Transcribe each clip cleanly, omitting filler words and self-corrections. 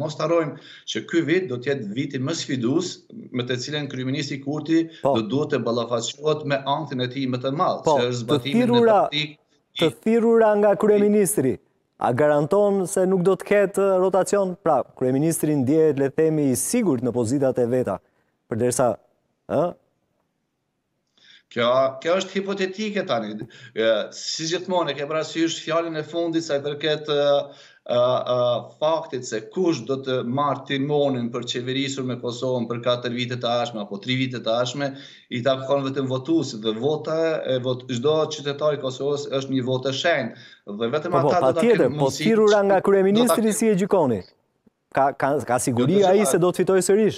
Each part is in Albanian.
mos harrojmë që ky vit do të jetë viti më sfidues me të cilën kryeministri Kurti do duhet të ballafaqohet me ankthën e tij më të madh, që është zbatimi në praktikë të thirrura nga kryeministri. A garanton se nuk do të ketë rotacion? Pra, kryeministri ndjehet, le të themi, i sigurt në pozitat e veta, përderisa, Kjo është hipotetike tani. Si gjithmonë e ke parasysh fjalën e fundit sa i përket faktit se kush do të marrë timonin për qeverisur me Kosovën për 4 vite të ardhshme apo 3 vite të ardhshme, i takon vetëm votuesit dhe vota e çdo qytetar i Kosovës është një votë e shenjtë. Dhe vetëm ata do ta kenë mundësi. Po thirrura nga kryeministri si e gjykoni? Ka siguri ai se do të fitojë sërish?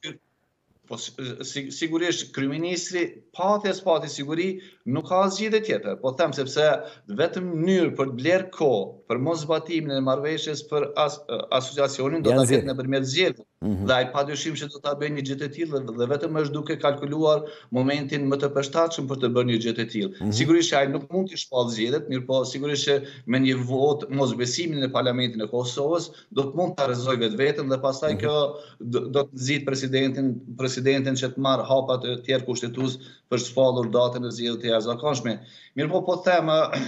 Po sigurisht kryeministri pati siguri nuk ka zgjidhje tjetër, po them sepse vetëm mënyrë për të blerë kohë për mos zbatimin e marrëveshjes për asociacionin do ta ketë nëpërmjet zgjedhjeve. Dhe ai padyshim që do ta bëjë një gjë të tillë dhe vetëm është duke kalkuluar momentin më të përshtatshëm për të bërë një gjë të tillë. Sigurisht që ai nuk mund të shpallë zgjedhjet, mirë po sigurisht që me një votë mosbesimin në Parlamentin e Kosovës do të mund ta rrezojë vetveten dhe pastaj kjo do të nxit presidentin që të marrë hapa të tjerë kushtetues për shpallur datën e zgjedhjeve të jashtëzakonshme. Mirë po them,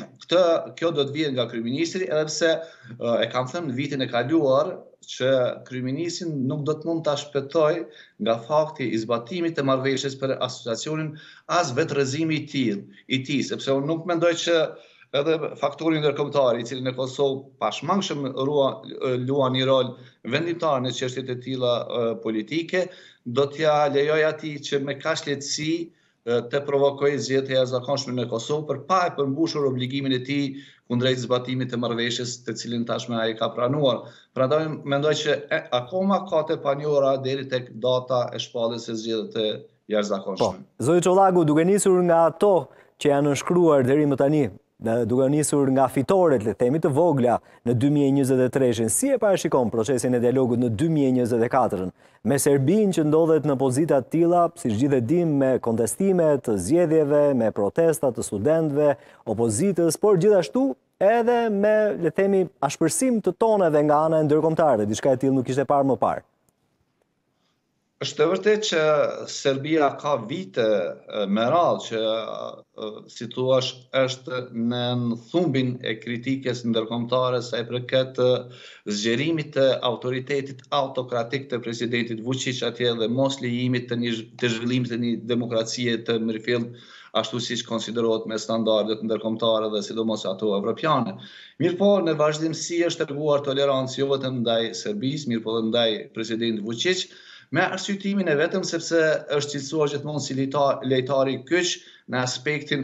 kjo do të vijë nga kryeministri, edhe pse e kam thënë në vitin e kaluar që kryeministri nuk do të mund ta shpëtojë nga fakti i zbatimit të marrëveshjes për asociacionin as vetë rrëzimi i tij, sepse unë nuk mendoj që edhe faktori ndërkombëtar i cili në Kosovë pashmangshëm luan një rol vendimtar në çështjet e tilla politike, do t'ja lejoj atij që me kaq lehtësi të provokojë zgjedhje të jashtëzakonshme në Kosovë për pa e përmbushur obligimin e tij kundrejt zbatimit të marrëveshjes të cilin tashmë ai ka pranuar. Prandaj mendoj që akoma ka të panjohura deri tek data e shpalljes së zgjedhjeve të jashtëzakonshme. Zoti Çollaku, duke nisur nga ato që janë nënshkruar deri më tani, duke nisur nga fitoret, le themi, të vogla në 2023, si e parashikon procesin e dialogut në 2024 me Serbinë që ndodhet në pozita të tilla, siç gjithë e dim, me kontestime të zgjedhjeve, me protesta të studentëve, opozitës, por gjithashtu edhe me, le themi, ashpërsim të toneve nga ana e ndërkombëtarëve, diçka e tillë nuk ishte parë më parë. Është e vërtetë që Serbia ka vite me radhë që si thua është në thumbin e kritikës ndërkombëtare sa i përket zgjerimit të autoritetit autokratik të presidentit Vučić atje dhe mos lejimit të zhvillimit të një demokracie të mirëfillt ashtu siç konsiderohet me standardet ndërkombëtare dhe sidomos ato evropiane. Mirëpo në vazhdimsi është treguar tolerancë jo vetëm ndaj Serbisë, mirëpo edhe ndaj presidentit Vučić, me arsyetimin e vetëm sepse është cilësuar gjithmonë si lejtari i kyç në aspektin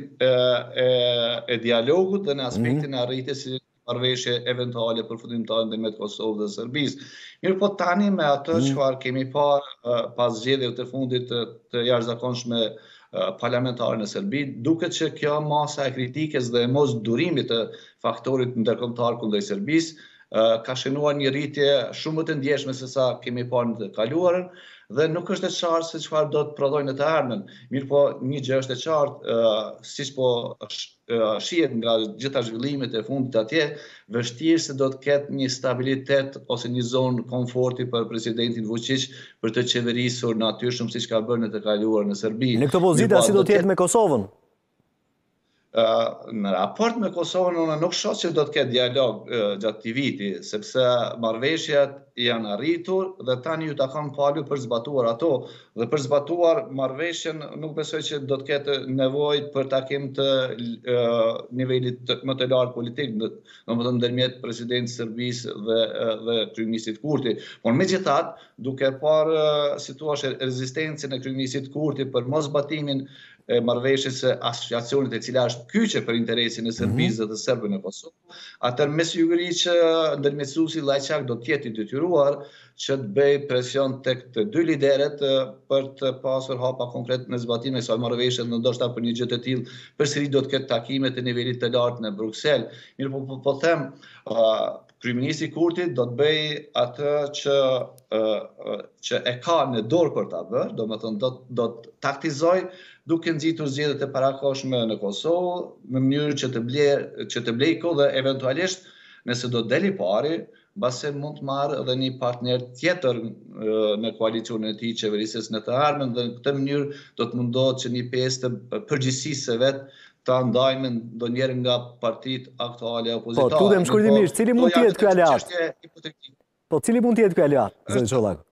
e dialogut dhe në aspektin e arritjes së marrëveshje eventuale përfundimtare ndërmjet Kosovës dhe Serbisë. Mirëpo tani me atë çfarë kemi parë pas zgjedhjeve të fundit të jashtëzakonshme parlamentare në Serbi, duket që kjo masa e kritikës dhe mos durimit të faktorit ndërkombëtar kundër Serbisë ka shënuar një rritje shumë më të ndjeshme se sa kemi parë në të kaluarën dhe nuk është e qartë se çfarë do të prodhojë në të ardhmen. Mirëpo një gjë është e qartë, siç po shihet nga gjitha zhvillimet e fundit atje, vështirë se do të ketë një stabilitet ose një zonë komforti për presidentin Vučić për të qeverisur natyrshëm siç ka bërë në të kaluarën në Serbi. Në këtë pozitë si do të jetë me Kosovën? Në raport me Kosovën unë nuk shoh që do të ketë dialog gjatë këtij viti, sepse marrëveshjet janë arritur dhe tani ju takon palu për zbatuar ato. Dhe për zbatuar marrëveshjen nuk besoj që do të ketë nevojë për takim të nivelit më të lartë politik, domethënë ndërmjet presidentit të Serbisë dhe kryeministit Kurti. Por megjithatë, duke parë si thua rezistencën e kryeministit Kurti për mos zbatimin e marrëveshjes së asociacionit e cila është kyçe për interesin e Serbisë dhe të serbëve në Kosovë, atëherë me siguri që ndërmjetësuesi Llajçak do të jetë i detyruar që të bëjë presion tek të dy lideret për të pasur hapa konkret në zbatimin e kësaj marrëveshje, ndoshta për një gjë të tillë përsëri do të ketë takime të nivelit të lartë në Bruksel. Mirë po them, kryeministri Kurti do të bëjë atë që e ka në dorë për ta bërë, domethënë do të taktizojë duke nxitur zgjedhjet e parakohshme në Kosovë në mënyrë që të blejë kohë dhe eventualisht nëse do deli pari, base mund të marrë edhe një partner tjetër në koalicionin e tij qeverisës në të ardhmen dhe në këtë mënyrë do të mundohet që një pjesë të përgjegjësisë së vet ta ndajmë ndonjëherë nga partitë aktuale opozitare. Po, tutem shkurtimisht, cili mund të jetë ky aleat? Çështje hipotetike. Po, cili mund të jetë ky aleat, zoti Çollaku?